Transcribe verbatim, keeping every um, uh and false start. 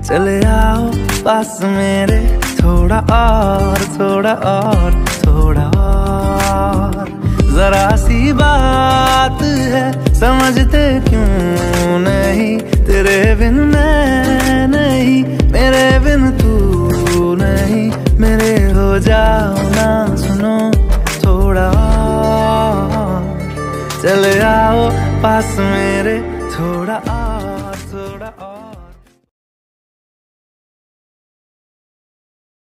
चले आओ पास मेरे, थोड़ा और थोड़ा और थोड़ा और। जरा सी बात है समझते क्यों नहीं, तेरे बिन मैं नहीं, मेरे बिन तू नहीं। मेरे हो जाओ ना सुनो थोड़ा और, चले आओ पास मेरे थोड़ा और।